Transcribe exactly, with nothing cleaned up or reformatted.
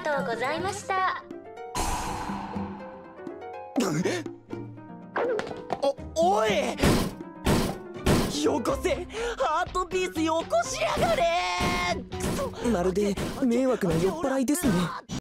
とうございました。 お、おい、よこせ、ハートピースよこしやがれ。くそ、 まるで迷惑な酔っ払いですね。